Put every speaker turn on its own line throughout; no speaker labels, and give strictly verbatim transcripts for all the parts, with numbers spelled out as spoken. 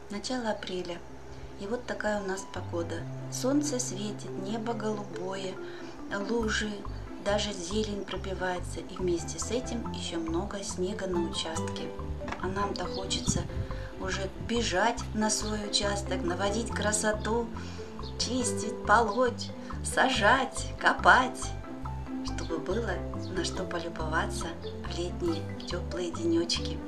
Начало апреля. И вот такая у нас погода. Солнце светит, небо голубое, лужи, даже зелень пробивается. И вместе с этим еще много снега на участке. А нам-то хочется уже бежать на свой участок, наводить красоту, чистить, полоть, сажать, копать, чтобы было на что полюбоваться в летние теплые денечки.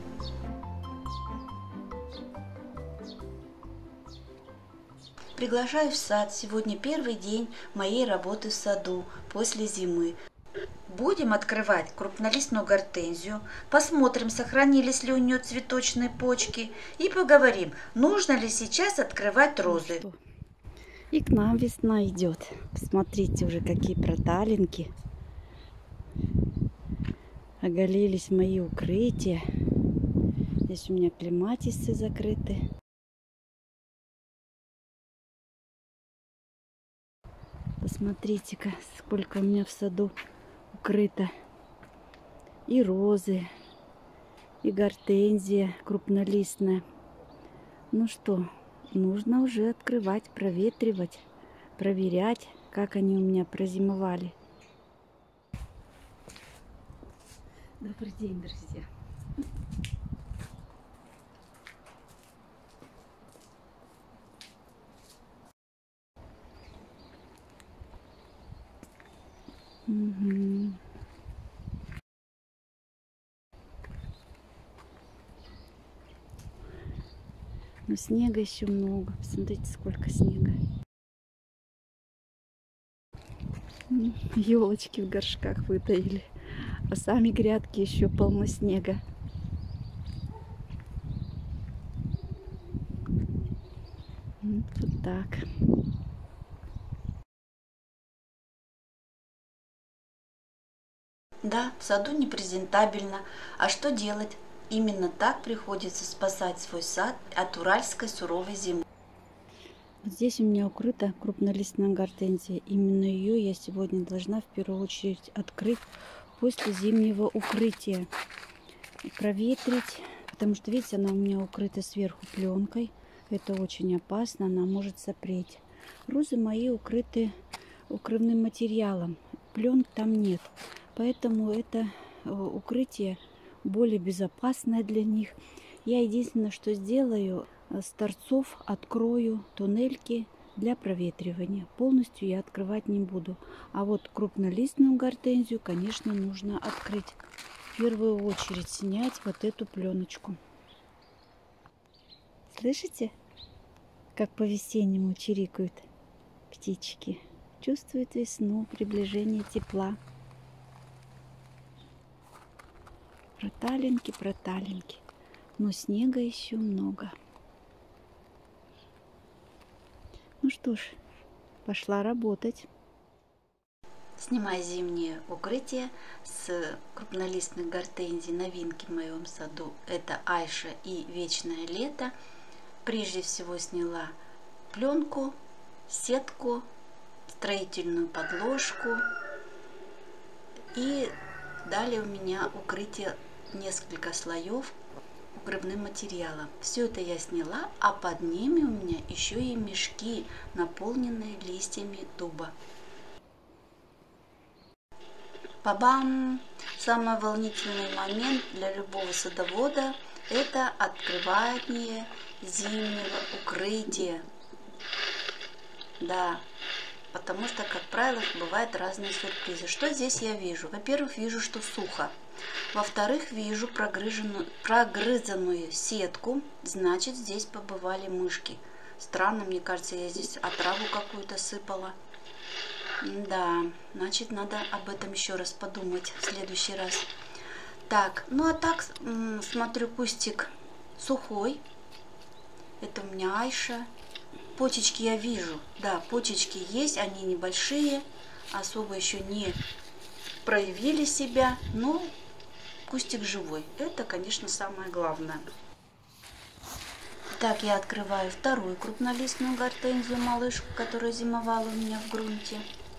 Приглашаю в сад. Сегодня первый день моей работы в саду после зимы. Будем открывать крупнолистную гортензию, посмотрим, сохранились ли у нее цветочные почки, и поговорим, нужно ли сейчас открывать розы.
И к нам весна идет. Посмотрите уже, какие проталинки. Оголились мои укрытия. Здесь у меня клематисы закрыты. Посмотрите-ка, сколько у меня в саду укрыто. И розы, и гортензия крупнолистная. Ну что, нужно уже открывать, проветривать, проверять, как они у меня прозимовали. Добрый день, друзья! Угу. Но снега еще много. Посмотрите, сколько снега. Елочки в горшках вытаили. А сами грядки еще полно снега. Вот так.
Да, в саду непрезентабельно. А что делать? Именно так приходится спасать свой сад от уральской суровой зимы.
Здесь у меня укрыта крупнолистная гортензия. Именно ее я сегодня должна в первую очередь открыть после зимнего укрытия. Проветрить, потому что, видите, она у меня укрыта сверху пленкой. Это очень опасно, она может сопреть. Розы мои укрыты укрывным материалом. Пленок там нет. Поэтому это укрытие более безопасное для них. Я единственное, что сделаю, с торцов открою туннельки для проветривания. Полностью я открывать не буду. А вот крупнолистную гортензию, конечно, нужно открыть. В первую очередь снять вот эту пленочку. Слышите, как по-весеннему чирикают птички? Чувствуют весну, приближение тепла. Проталинки, проталинки. Но снега еще много. Ну что ж, пошла работать.
Снимаю зимнее укрытие с крупнолистных гортензий. Новинки в моем саду — это Айша и Вечное лето. Прежде всего сняла пленку, сетку, строительную подложку. И далее у меня укрытие несколько слоев укрывным материалом. Все это я сняла, а под ними у меня еще и мешки, наполненные листьями дуба. Ба-бам! Самый волнительный момент для любого садовода — это открывание зимнего укрытия. Да, потому что, как правило, бывают разные сюрпризы. Что здесь я вижу? Во-первых, вижу, что сухо. Во-вторых, вижу прогрызенную, прогрызанную сетку, значит, здесь побывали мышки. Странно, мне кажется, я здесь отраву какую-то сыпала. Да, значит, надо об этом еще раз подумать в следующий раз. Так, ну а так, смотрю, кустик сухой. Это у меня Айша. Почечки я вижу. Да, почечки есть, они небольшие, особо еще не проявили себя, но кустик живой. Это, конечно, самое главное. Так, я открываю вторую крупнолистную гортензию, малышку, которая зимовала у меня в грунте.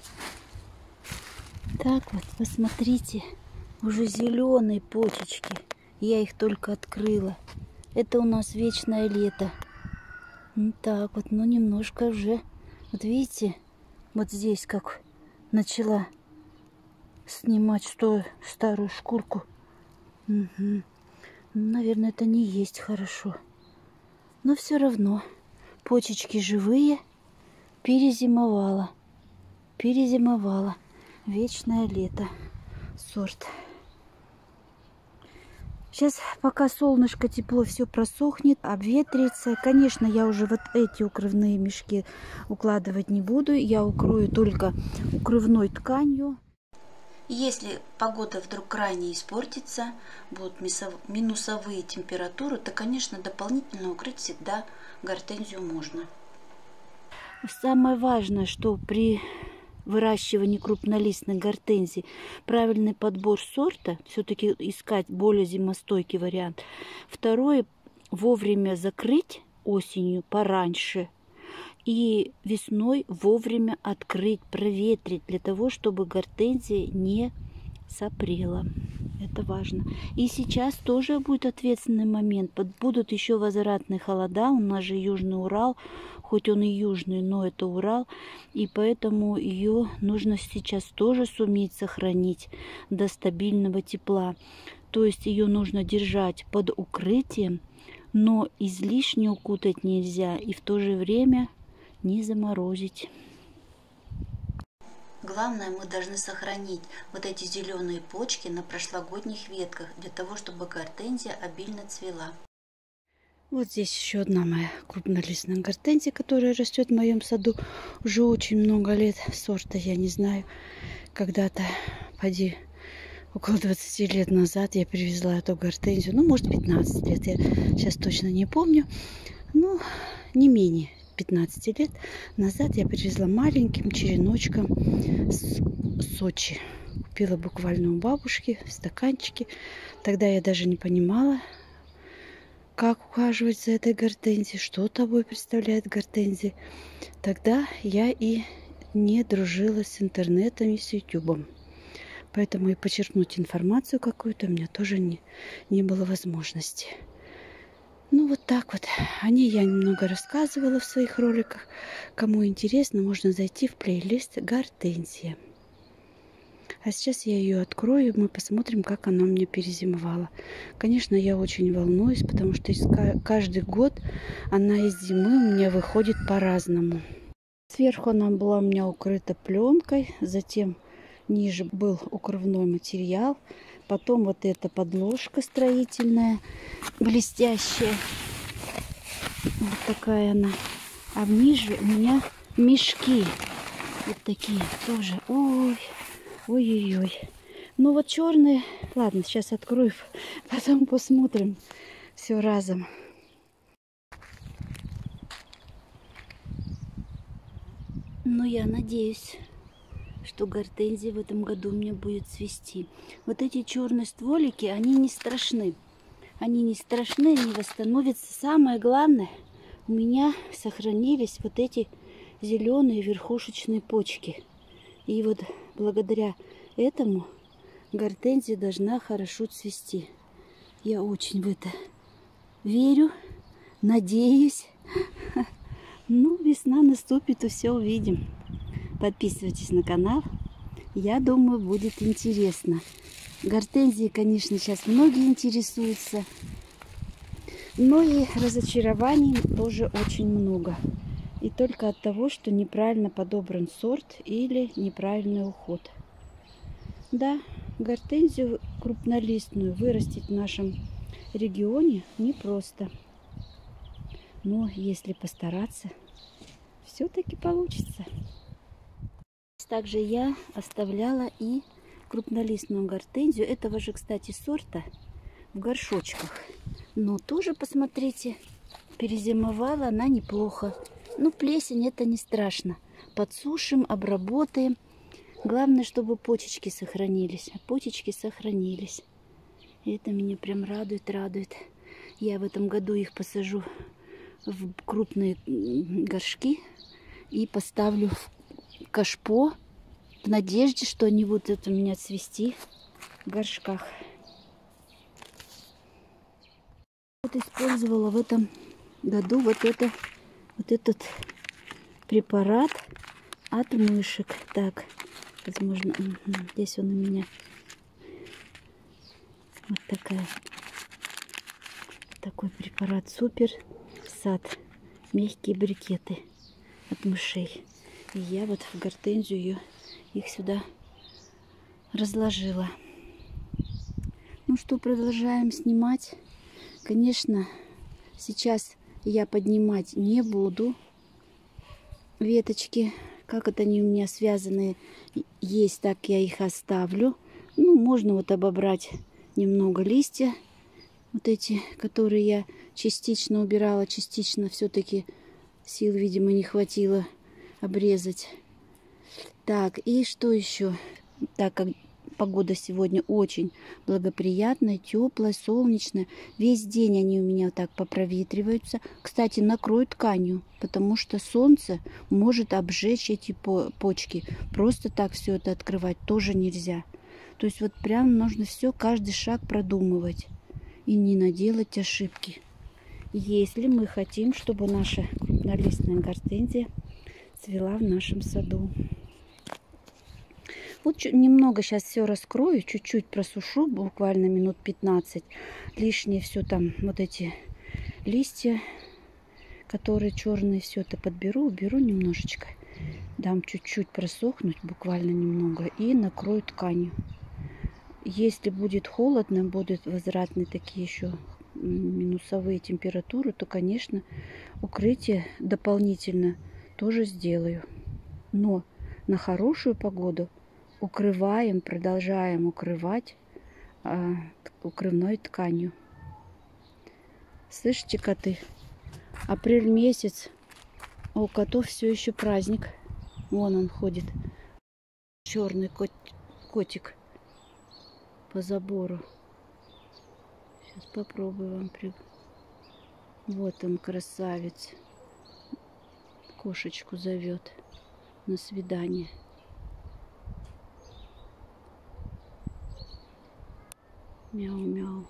Так вот, посмотрите, уже зеленые почечки. Я их только открыла. Это у нас вечное лето. Ну, так вот, ну немножко уже. Вот видите, вот здесь как начала снимать что, старую шкурку. Угу. Ну, наверное, это не есть хорошо. Но все равно почечки живые. Перезимовала. Перезимовала. Вечное лето. Сорт. Сейчас, пока солнышко, тепло, все просохнет, обветрится. Конечно, я уже вот эти укрывные мешки укладывать не буду. Я укрою только укрывной тканью.
Если погода вдруг крайне испортится, будут минусовые температуры, то, конечно, дополнительно укрыть всегда гортензию можно.
Самое важное, что при выращивании крупнолистной гортензии правильный подбор сорта, все-таки искать более зимостойкий вариант. Второе, вовремя закрыть осенью пораньше и весной вовремя открыть, проветрить, для того, чтобы гортензия не сопрела. Это важно. И сейчас тоже будет ответственный момент. Будут еще возвратные холода. У нас же Южный Урал, хоть он и южный, но это Урал. И поэтому ее нужно сейчас тоже суметь сохранить до стабильного тепла. То есть ее нужно держать под укрытием, но излишне укутать нельзя. И в то же время не заморозить.
Главное, мы должны сохранить вот эти зеленые почки на прошлогодних ветках, для того, чтобы гортензия обильно цвела.
Вот здесь еще одна моя крупнолистная гортензия, которая растет в моем саду уже очень много лет. Сорта я не знаю. Когда-то, поди, около двадцати лет назад я привезла эту гортензию. Ну, может, пятнадцать лет. Я сейчас точно не помню. Ну, не менее пятнадцати лет назад я привезла маленьким череночком с Сочи. Купила буквально у бабушки в стаканчике. Тогда я даже не понимала, как ухаживать за этой гортензией, что собой представляет гортензия. Тогда я и не дружила с интернетом и с ютубом. Поэтому и почерпнуть информацию какую-то у меня тоже не, не было возможности. Ну, вот так вот. О ней я немного рассказывала в своих роликах. Кому интересно, можно зайти в плейлист «Гортензия». А сейчас я ее открою, и мы посмотрим, как она у меня перезимовала. Конечно, я очень волнуюсь, потому что каждый год она из зимы у меня выходит по-разному. Сверху она была у меня укрыта пленкой, затем ниже был укрывной материал. Потом вот эта подложка строительная, блестящая. Вот такая она. А ниже у меня мешки. Вот такие тоже. Ой, ой-ой-ой. Ну вот черные. Ладно, сейчас открою, потом посмотрим все разом. Ну, я надеюсь, что гортензия в этом году у меня будет цвести. Вот эти черные стволики, они не страшны. Они не страшны, они восстановятся. Самое главное, у меня сохранились вот эти зеленые верхушечные почки. И вот благодаря этому гортензия должна хорошо цвести. Я очень в это верю, надеюсь. Ну, весна наступит, и все увидим. Подписывайтесь на канал. Я думаю, будет интересно. Гортензии, конечно, сейчас многие интересуются. Но и разочарований тоже очень много. И только от того, что неправильно подобран сорт или неправильный уход. Да, гортензию крупнолистную вырастить в нашем регионе непросто. Но если постараться, все-таки получится. Также я оставляла и крупнолистную гортензию этого же, кстати, сорта в горшочках. Но тоже, посмотрите, перезимовала она неплохо. Ну, плесень это не страшно. Подсушим, обработаем. Главное, чтобы почечки сохранились. А почечки сохранились. И это меня прям радует, радует. Я в этом году их посажу в крупные горшки и поставлю в кашпо в надежде, что они будут у меня цвести в горшках. Вот использовала в этом году вот это вот этот препарат от мышек. Так, возможно, здесь он у меня вот такая, такой препарат супер сад, мягкие брикеты от мышей. И я вот в гортензию их сюда разложила. Ну что, продолжаем снимать. Конечно, сейчас я поднимать не буду веточки. Как это они у меня связаны есть, так я их оставлю. Ну, можно вот обобрать немного листья. Вот эти, которые я частично убирала, частично все-таки сил, видимо, не хватило обрезать. Так, и что еще? Так как погода сегодня очень благоприятная, теплая, солнечная. Весь день они у меня так попроветриваются. Кстати, накрою тканью, потому что солнце может обжечь эти почки. Просто так все это открывать тоже нельзя. То есть вот прям нужно все, каждый шаг продумывать и не наделать ошибки. Если мы хотим, чтобы наша крупнолистная гортензия цвела в нашем саду. Вот немного сейчас все раскрою, чуть-чуть просушу, буквально минут пятнадцать. Лишние все там, вот эти листья, которые черные, все это подберу, уберу немножечко. Дам чуть-чуть просохнуть, буквально немного, и накрою тканью. Если будет холодно, будут возвратные такие еще минусовые температуры, то, конечно, укрытие дополнительно тоже сделаю. Но на хорошую погоду укрываем, продолжаем укрывать а, укрывной тканью. Слышите, коты? Апрель месяц, а у котов все еще праздник. Вон он ходит. Черный кот, котик по забору. Сейчас попробую вам при... Вот он, красавец. Кошечку зовет на свидание. Мяу-мяу.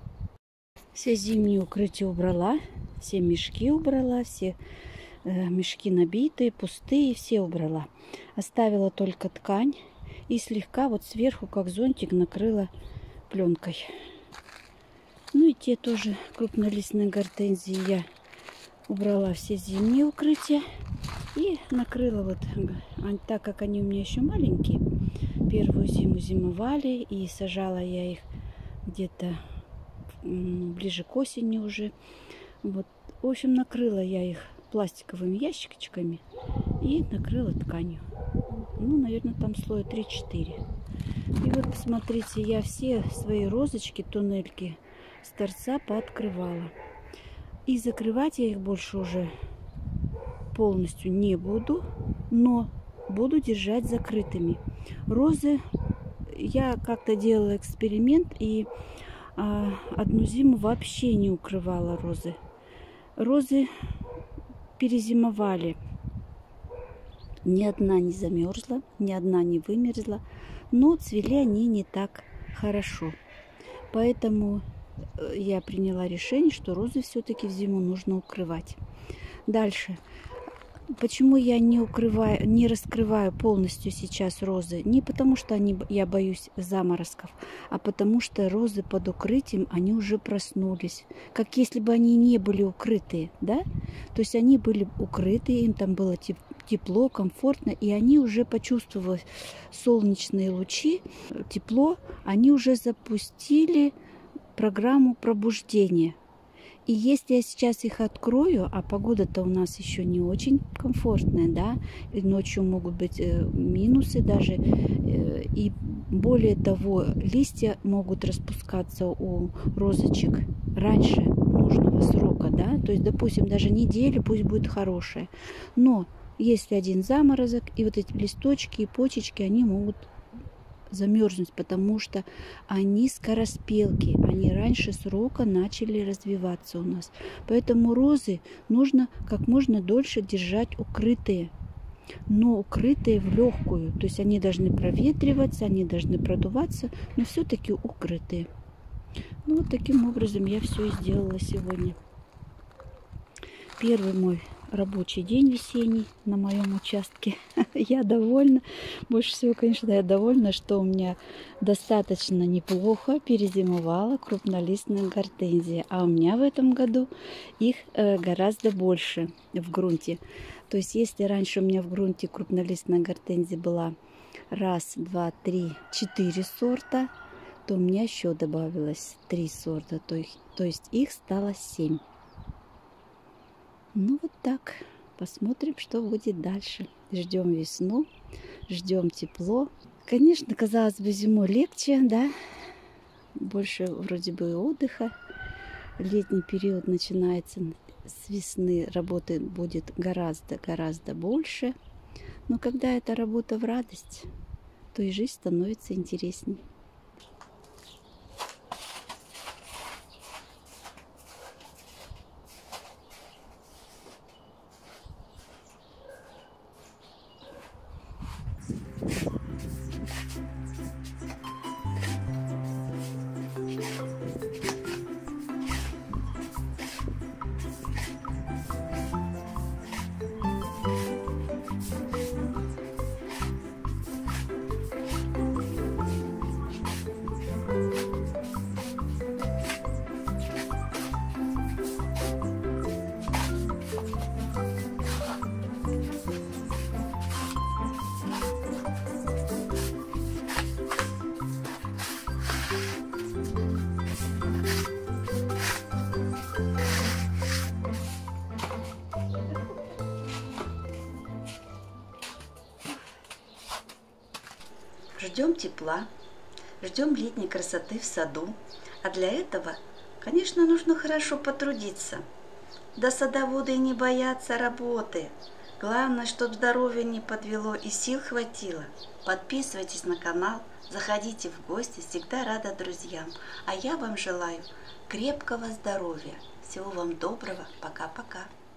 Все зимние укрытия убрала, все мешки убрала, все э, мешки набитые, пустые, все убрала. Оставила только ткань и слегка вот сверху, как зонтик, накрыла пленкой. Ну и те тоже крупнолистные гортензии я убрала все зимние укрытия и накрыла вот, так как они у меня еще маленькие, первую зиму зимовали, и сажала я их где-то ближе к осени уже. Вот, в общем, накрыла я их пластиковыми ящичками и накрыла тканью. Ну, наверное, там слоя три-четыре. И вот, посмотрите, я все свои розочки, туннельки с торца пооткрывала. И закрывать я их больше уже полностью не буду, но буду держать закрытыми. Розы, я как-то делала эксперимент и а, одну зиму вообще не укрывала розы. Розы перезимовали. Ни одна не замерзла, ни одна не вымерзла, но цвели они не так хорошо. Поэтому я приняла решение, что розы все-таки в зиму нужно укрывать. Дальше. Почему я не укрываю, не раскрываю полностью сейчас розы? Не потому, что они, я боюсь заморозков, а потому что розы под укрытием, они уже проснулись. Как если бы они не были укрытые, да? То есть они были укрыты, им там было тепло, комфортно, и они уже, почувствовав солнечные лучи, тепло, они уже запустили программу пробуждения. И если я сейчас их открою, а погода-то у нас еще не очень комфортная, да, и ночью могут быть э, минусы даже, э, и более того, листья могут распускаться у розочек раньше нужного срока, да, то есть, допустим, даже неделя пусть будет хорошая, но если один заморозок, и вот эти листочки и почечки, они могут замерзнуть, потому что они скороспелки, они раньше срока начали развиваться у нас. Поэтому розы нужно как можно дольше держать укрытые, но укрытые в легкую. То есть они должны проветриваться, они должны продуваться, но все-таки укрытые. Ну вот таким образом я все и сделала сегодня. Первый мой рабочий день весенний на моем участке. Я довольна. Больше всего, конечно, я довольна, что у меня достаточно неплохо перезимовала крупнолистная гортензия. А у меня в этом году их э, гораздо больше в грунте. То есть, если раньше у меня в грунте крупнолистная гортензия была раз, два, три, четыре сорта, то у меня еще добавилось три сорта. То есть, то есть их стало семь. Ну вот так. Посмотрим, что будет дальше. Ждем весну, ждем тепло. Конечно, казалось бы, зимой легче, да? Больше вроде бы отдыха. Летний период начинается с весны. Работы будет гораздо-гораздо больше. Но когда эта работа в радость, то и жизнь становится интересней.
Ждем тепла, ждем летней красоты в саду, а для этого, конечно, нужно хорошо потрудиться. Да садоводы и не боятся работы. Главное, чтобы здоровье не подвело и сил хватило. Подписывайтесь на канал, заходите в гости, всегда рада друзьям. А я вам желаю крепкого здоровья. Всего вам доброго. Пока-пока.